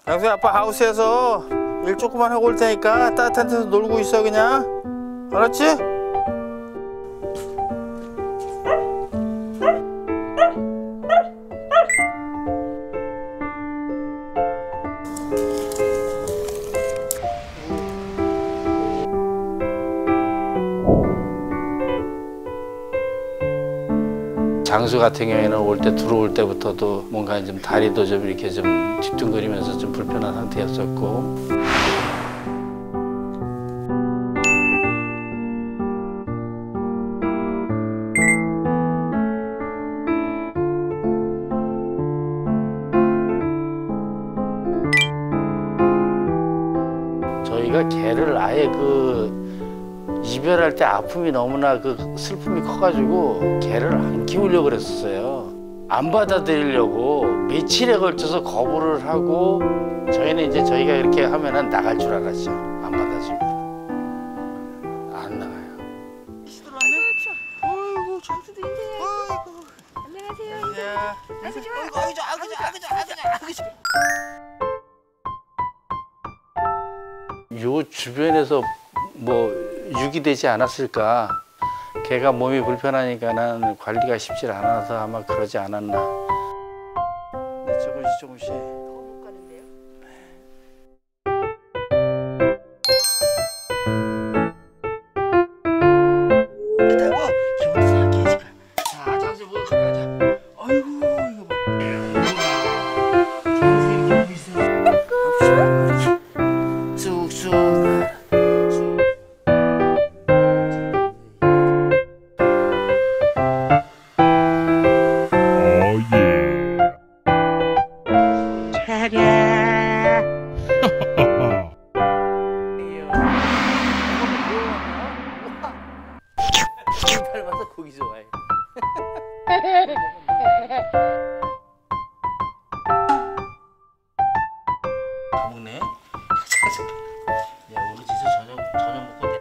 장수야, 아빠 하우스에서 일 조금만 하고 올 테니까 따뜻한 데서 놀고 있어 그냥. 알았지? 장수 같은 경우에는 올 때 들어올 때부터도 뭔가 좀 다리도 좀 이렇게 좀 뒤뚱거리면서 좀 불편한 상태였었고. 저희가 개를 아예 이별할 때 아픔이 너무나 슬픔이 커가지고 개를 안 키우려고 그랬었어요. 안 받아들이려고 며칠에 걸쳐서 거부를 하고, 저희는 이제 저희가 이렇게 하면은 나갈 줄 알았죠. 안 받아주면 안 나가요. 어이구, 장수도 있네. 안녕하세요. 아이고 좋아. 요 주변에서 뭐 유기되지 않았을까. 개가 몸이 불편하니까는 관리가 쉽지 않아서 아마 그러지 않았나. 네, 조금씩. 못 가는데요? 그렇다고 기분도 상하게 해줄까? 자, 장수 뭐 가자. 아이고 이거 봐. 장수 이렇게 보고 있어. 쑥쑥. 닮아서 고기 좋아해. 다 먹네. 야, 우리 진짜 저녁 먹고 내.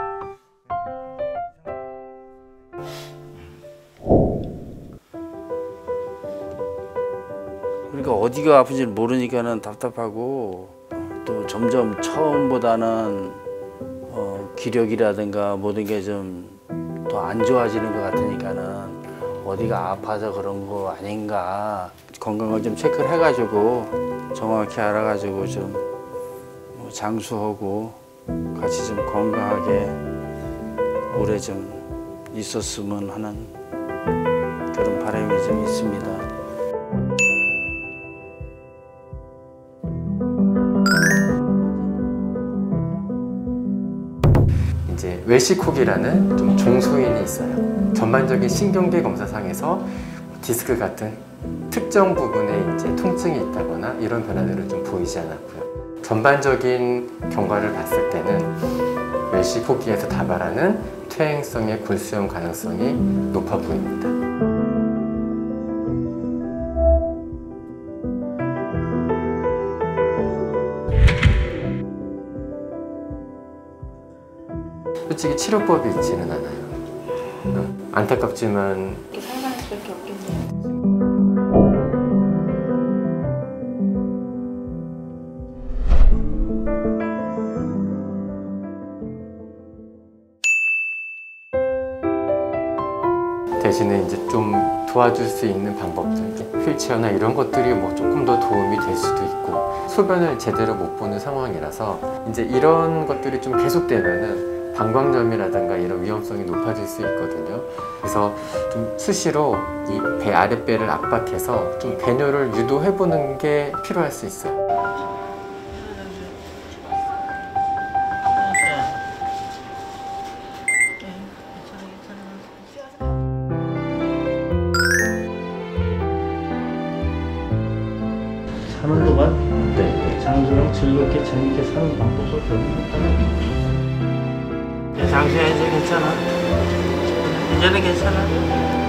그러니까 어디가 아픈지 모르니까는 답답하고, 또 점점 처음보다는 기력이라든가 모든 게 좀 더 안 좋아지는 것 같으니까는 어디가 아파서 그런 거 아닌가, 건강을 좀 체크를 해가지고 정확히 알아가지고 좀 장수하고 같이 좀 건강하게 오래 좀 있었으면 하는 그런 바람이 좀 있습니다. 이제 웰시코기라는 좀 종소인이 있어요. 전반적인 신경계 검사상에서 디스크 같은 특정 부분에 이제 통증이 있다거나 이런 변화들은 좀 보이지 않았고요. 전반적인 경과를 봤을 때는 웰시코기에서 다발하는 퇴행성의 골수염 가능성이 높아 보입니다. 솔직히 치료법이 있지는 않아요. 안타깝지만 살만할 수밖에 없겠네요. 대신에 이제 좀 도와줄 수 있는 방법들, 휠체어나 이런 것들이 뭐 조금 더 도움이 될 수도 있고, 소변을 제대로 못 보는 상황이라서 이제 이런 것들이 좀 계속되면은 방광염이라든가 이런 위험성이 높아질 수 있거든요. 그래서 좀 수시로 이 배 아랫배를 압박해서 좀 배뇨를 유도해 보는 게 필요할 수 있어요. 사는 동안 장수랑 즐겁게 재밌게 사는 방법을 배우는 장수야, 이제 괜찮아. 이제는 괜찮아.